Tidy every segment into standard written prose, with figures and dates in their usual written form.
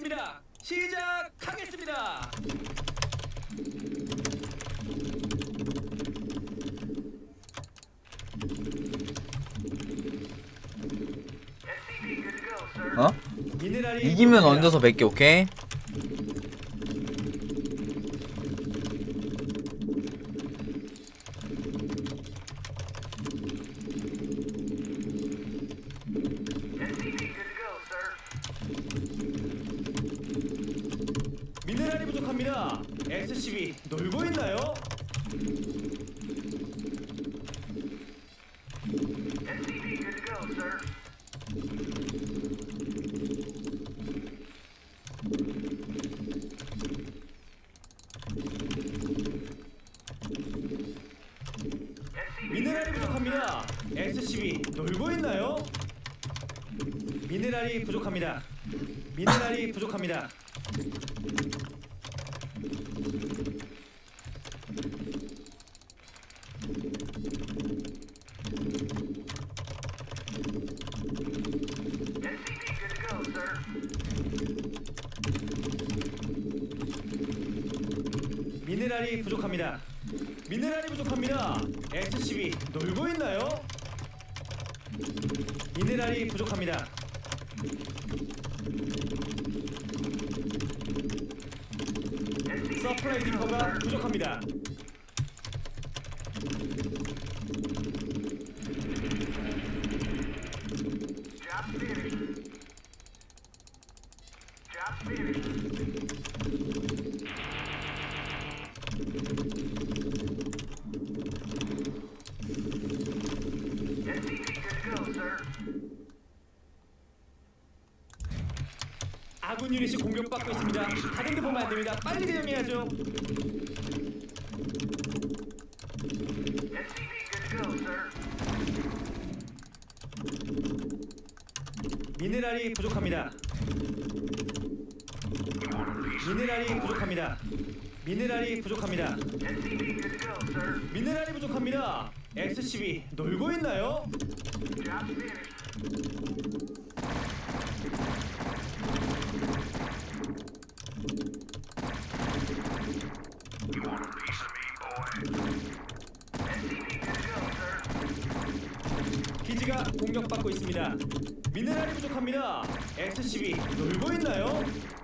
준비됐습니다. 시작하겠습니다. 어? 이기면 얹어서 100개. 오케이. 미네랄이 부족합니다. SCB 놀고 있나요? 미네랄이 부족합니다. SCB 놀고 있나요? 미네랄이 부족합니다. 미네랄이 부족합니다. 미네랄이 부족합니다. 미네랄이 부족합니다. SCB 놀고 있나요? 미네랄이 부족합니다. 서플라이 디퍼가 부족합니다. 아군 유닛이 공격받고 있습니다. 다른 데 보면 안 됩니다. 빨리 대응해야죠. 미네랄이 부족합니다. 미네랄이 부족합니다. 미네랄이 부족합니다. 미네랄이 부족합니다. SCB 놀고 있나요? 기지가 공격받고 있습니다. 미네랄이 부족합니다. SCB 놀고 있나요?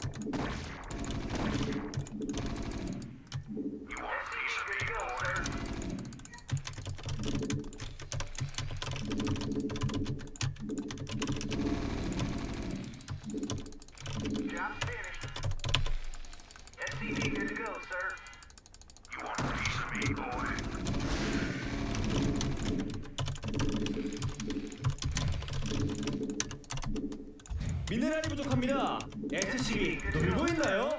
미네랄이 부족합니다. SCB 놀고 있나요?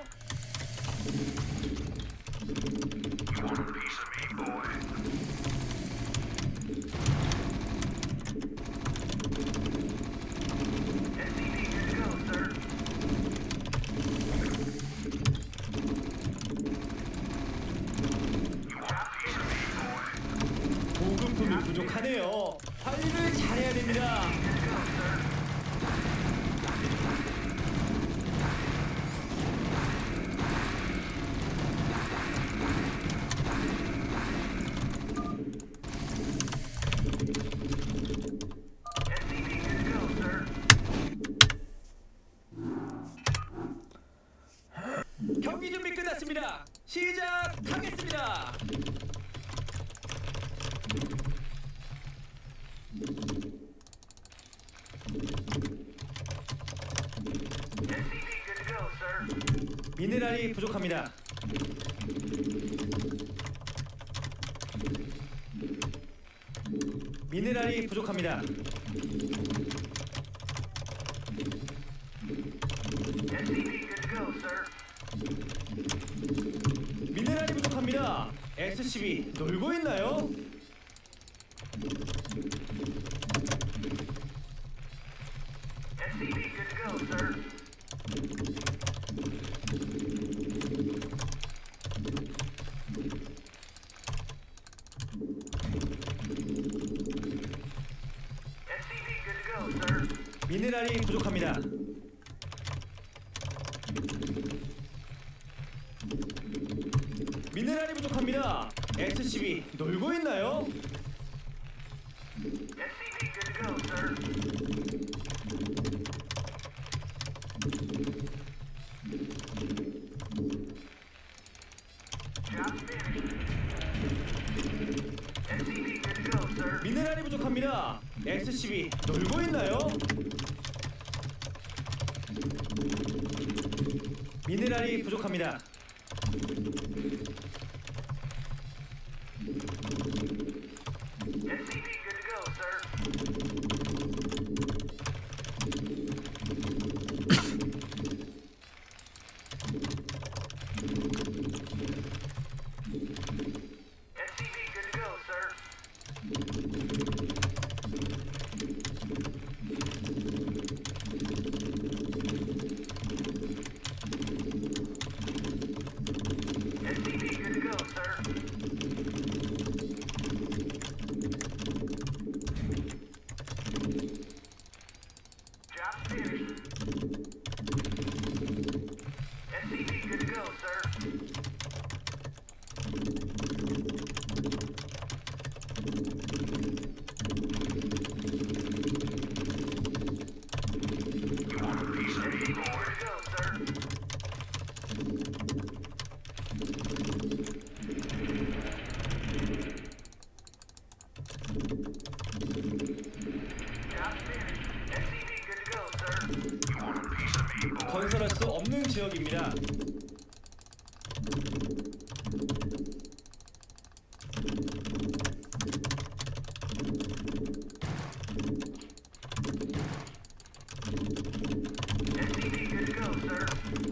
보급품이 부족하네요. 관리를 잘해야 됩니다. 경기 준비 끝났습니다. 시작하겠습니다. 미네랄이 부족합니다. 미네랄이 부족합니다. 미네랄이 부족합니다. SCB 놀고 있나요? 미네랄이 부족합니다. 미네랄이 부족합니다. SCB 놀고 있나요? SCP good to go, sir. Job finished. SCP good to go, sir. 미네랄이 부족합니다. SCB 놀고 있나요? 미네랄이 부족합니다. SCP good to go, sir. SCP good to go, sir. SCP good to go, sir. Job finished. SCP good to go, sir. SCP good to go, sir. Job finished. SCP good to go, sir. 건설할 수 없는 지역입니다. SCP good to go, sir.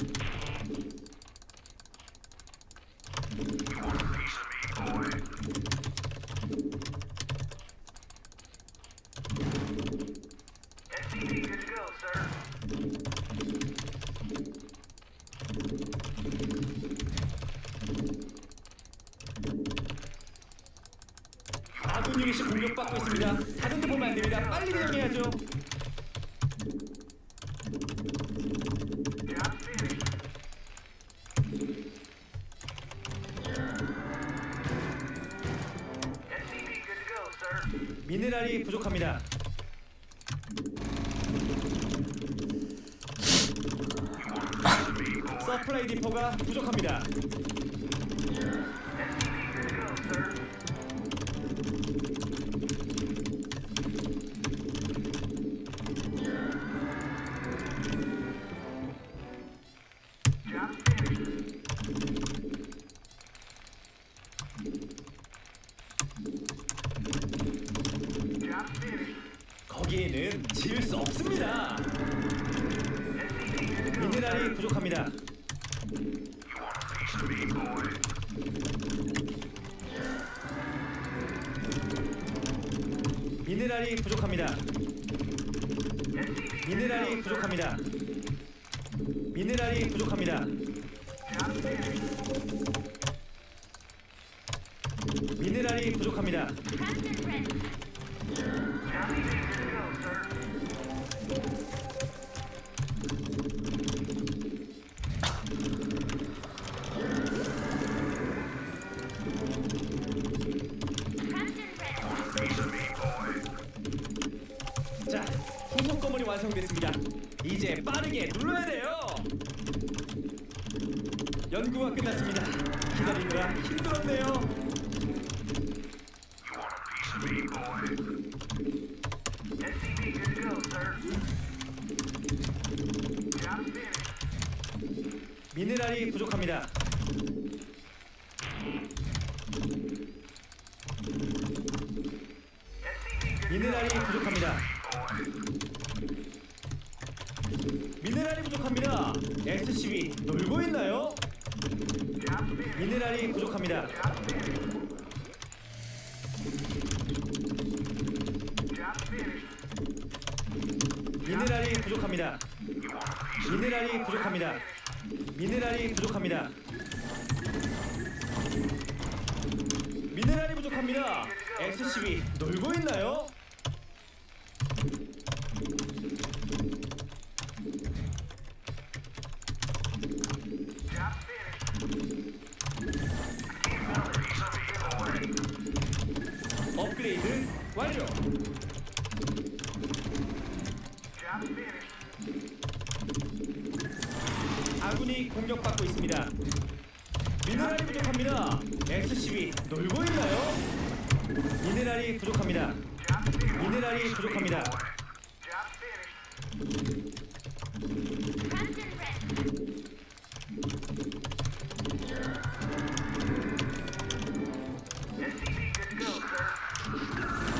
SCP good to go, sir. 아군 유닛이 공격받고 있습니다. 다른 데 보면 안 됩니다. 빨리 대응해야죠. Job finished. SCP good to go, sir. 미네랄이 부족합니다. 서플라이 디포가 부족합니다. SCP good to go, sir. Job finished. Job finished. 거기에는 지을 수 없습니다. SCP good to go, 미네랄이 sir. 부족합니다. 미네랄이 부족합니다. SCP 미네랄이 부족합니다. 미네랄이 부족합니다. Job finished. 미네랄이 부족합니다. Job good to go, sir. 자, 후속 건물이 완성됐습니다. 이제 빠르게 눌러야 돼요. 연구가 끝났습니다. 기다리느라 힘들었네요. SCP good to go, sir. Job finished. 미네랄이 부족합니다. SCP good to go. 미네랄이 부족합니다. 미네랄이 부족합니다. SCB 놀고 있나요? Job finished. 미네랄이 부족합니다. Job finished. Job finished. 미네랄이 부족합니다. 미네랄이 부족합니다. 미네랄이 부족합니다. 미네랄이 부족합니다. SCB 놀고 있나요? Job finished. 업그레이드 완료. Job finished. 아군이 공격받고 있습니다. 미네랄이 부족합니다. SCV 놀고 있나요? 미네랄이 부족합니다. Job finished. 미네랄이 부족합니다. Job finished. SCV good to go, sir.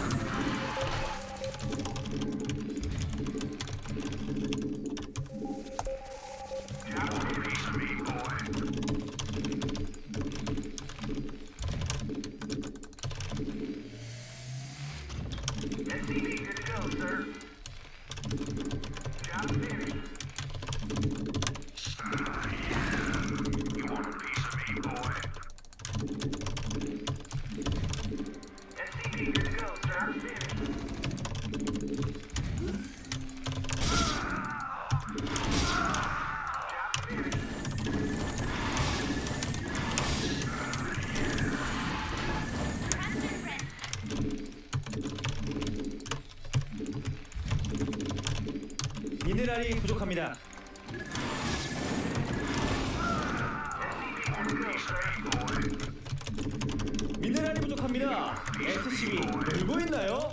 Job finished, me boy. SCV good to go, sir. Job finished. You want a piece of me, boy? SCV good to go, sir. Job finished. Job finished. 미네랄이 부족합니다. 미네랄이 부족합니다. SCV 놀고 있나요?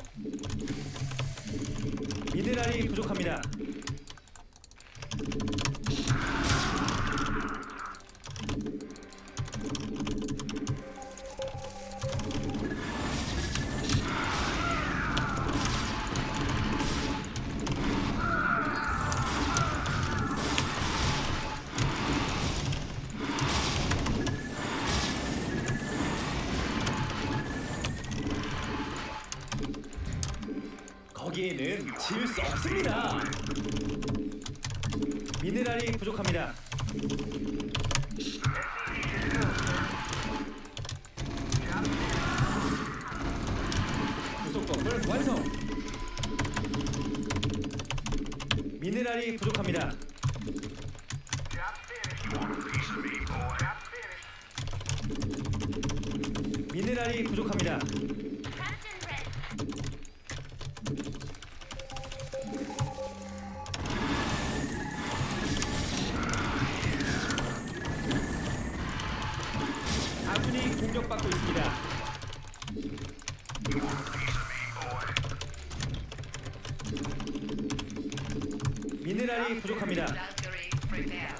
미네랄이 부족합니다. 거기에는 지을 수 없습니다. 미네랄이 부족합니다. 구속 건물 완성. 미네랄이 부족합니다. Job finished. You want a piece of me, boy? Job finished. 미네랄이 부족합니다. 아군이 공격받고 있습니다. 미네랄이 부족합니다. Valkyrie, prepare.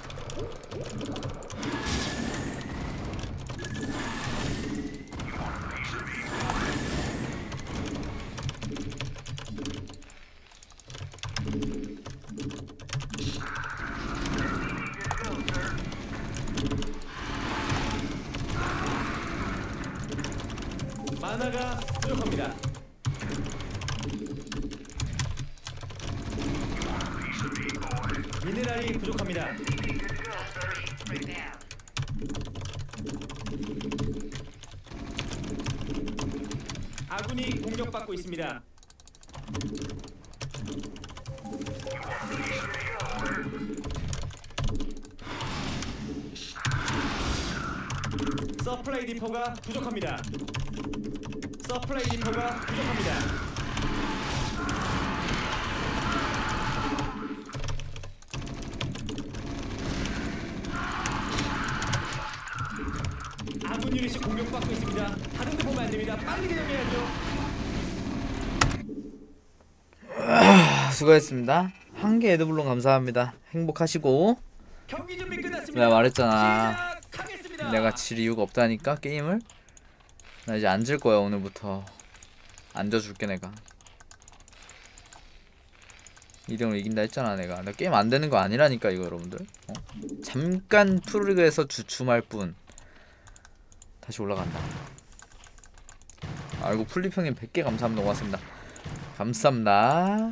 마나가 부족합니다. 미네랄이 부족합니다. Valkyrie, prepare. 아군이 공격받고 있습니다. 서플라이 디포가 부족합니다. 서플라이 디포가 부족합니다. 아군 유닛이 공격받고 있습니다. 다른 데 보면 안 됩니다. 빨리 대응해야죠. 수고했습니다. 한 개 에드블론 감사합니다. 행복하시고. 경기 준비 끝났습니다. 내가 말했잖아. 시작하겠습니다. 내가 질 이유가 없다니까 게임을. 나 이제 안 질 거야 오늘부터. 앉아줄게 내가. 2대0으로 이긴다 했잖아 내가. 나 게임 안 되는 거 아니라니까 이거 여러분들. 잠깐 프로리그에서 주춤할 뿐. 다시 올라간다. 아이고 풀리평님 100개 감사합니다. 고맙습니다. 감사합니다.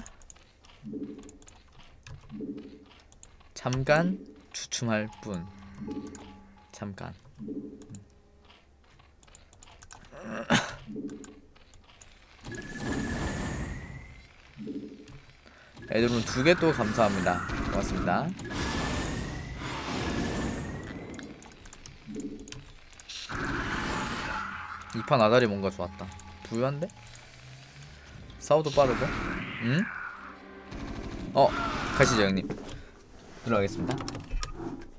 잠깐 주춤할 뿐. 잠깐. 애들은 2개 또 감사합니다. 고맙습니다. 이 판 아다리 뭔가 좋았다. 부유한데? 싸워도 빠르고. 응? 가시죠 형님. 들어가겠습니다.